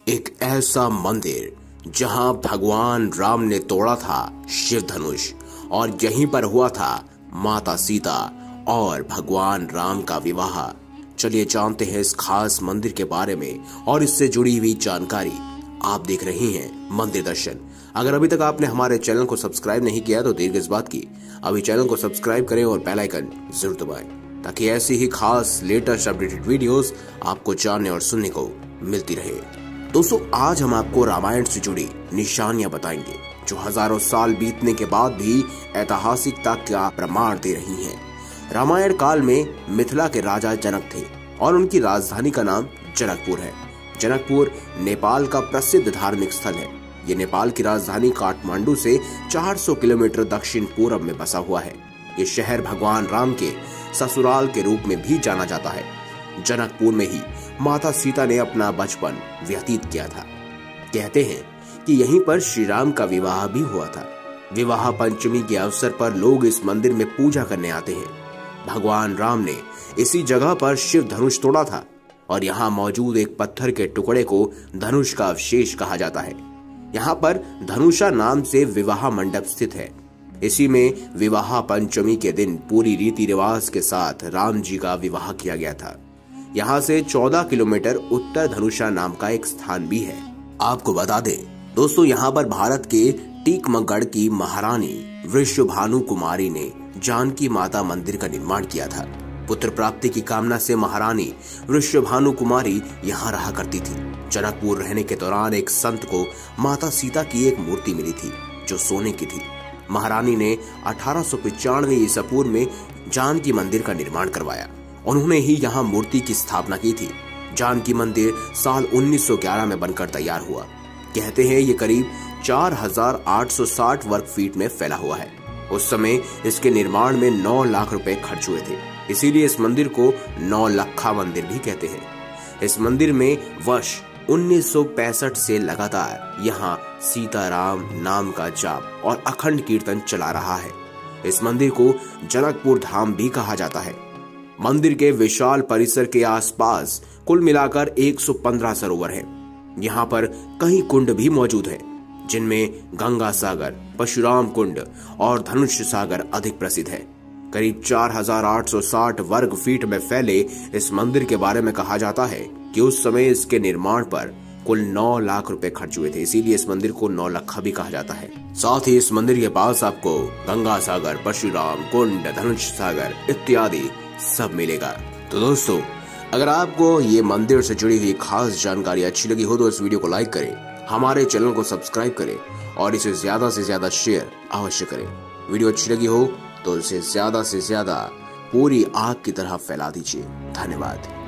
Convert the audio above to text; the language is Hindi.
एक ऐसा मंदिर जहां भगवान राम ने तोड़ा था शिव धनुष और यहीं पर हुआ था माता सीता और भगवान राम का विवाह। चलिए जानते हैं इस खास मंदिर के बारे में और इससे जुड़ी हुई जानकारी। आप देख रहे हैं मंदिर दर्शन। अगर अभी तक आपने हमारे चैनल को सब्सक्राइब नहीं किया तो देर किस बात की, अभी चैनल को सब्सक्राइब करें और बेल आइकन जरूर दबाएं ताकि ऐसी ही खास लेटेस्ट अपडेटेड वीडियोस आपको जानने और सुनने को मिलती रहे। दोस्तों, आज हम आपको रामायण से जुड़ी निशानियां बताएंगे जो हजारों साल बीतने के बाद भी ऐतिहासिकता का प्रमाण दे रही हैं। रामायण काल में मिथिला के राजा जनक थे और उनकी राजधानी का नाम जनकपुर है। जनकपुर नेपाल का प्रसिद्ध धार्मिक स्थल है। ये नेपाल की राजधानी काठमांडू से 400 किलोमीटर दक्षिण पूर्व में बसा हुआ है। ये शहर भगवान राम के ससुराल के रूप में भी जाना जाता है। जनकपुर में ही माता सीता ने अपना बचपन व्यतीत किया था। कहते हैं कि यहीं पर श्री राम का विवाह भी हुआ था। विवाह पंचमी के अवसर पर लोग इस मंदिर में पूजा करने आते हैं। भगवान राम ने इसी जगह पर शिव धनुष तोड़ा था और यहाँ मौजूद एक पत्थर के टुकड़े को धनुष का अवशेष कहा जाता है। यहाँ पर धनुषा नाम से विवाह मंडप स्थित है। इसी में विवाह पंचमी के दिन पूरी रीति रिवाज के साथ राम जी का विवाह किया गया था। यहाँ से 14 किलोमीटर उत्तर धनुषा नाम का एक स्थान भी है। आपको बता दें दोस्तों, यहाँ पर भारत के टीकमगढ़ की महारानी वृषभानु कुमारी ने जानकी माता मंदिर का निर्माण किया था। पुत्र प्राप्ति की कामना से महारानी वृषभानु कुमारी यहाँ रहा करती थी। जनकपुर रहने के दौरान एक संत को माता सीता की एक मूर्ति मिली थी जो सोने की थी। महारानी ने 1895 ईसा पूर्व में जानकी मंदिर का निर्माण करवाया। उन्होंने ही यहाँ मूर्ति की स्थापना की थी। जानकी मंदिर साल 1911 में बनकर तैयार हुआ। कहते हैं ये करीब 4860 वर्ग फीट में फैला हुआ है। उस समय इसके निर्माण में 9 लाख रुपए खर्च हुए थे, इसीलिए इस मंदिर को 9 लखा मंदिर भी कहते हैं। इस मंदिर में वर्ष 1965 से लगातार यहाँ सीताराम नाम का जाप और अखंड कीर्तन चला रहा है। इस मंदिर को जनकपुर धाम भी कहा जाता है। मंदिर के विशाल परिसर के आसपास कुल मिलाकर 115 सरोवर हैं। यहाँ पर कई कुंड भी मौजूद हैं, जिनमें गंगा सागर, परशुराम कुंड और धनुष सागर अधिक प्रसिद्ध है। करीब 4860 वर्ग फीट में फैले इस मंदिर के बारे में कहा जाता है कि उस समय इसके निर्माण पर कुल 9 लाख रुपए खर्च हुए थे, इसीलिए इस मंदिर को 9 लखा भी कहा जाता है। साथ ही इस मंदिर के पास आपको गंगा सागर, परशुराम कुंड, धनुष सागर इत्यादि सब मिलेगा। तो दोस्तों, अगर आपको ये मंदिर से जुड़ी हुई खास जानकारी अच्छी लगी हो तो इस वीडियो को लाइक करें, हमारे चैनल को सब्सक्राइब करें और इसे ज्यादा से ज्यादा शेयर अवश्य करें। वीडियो अच्छी लगी हो तो इसे ज्यादा से ज्यादा पूरी आग की तरह फैला दीजिए। धन्यवाद।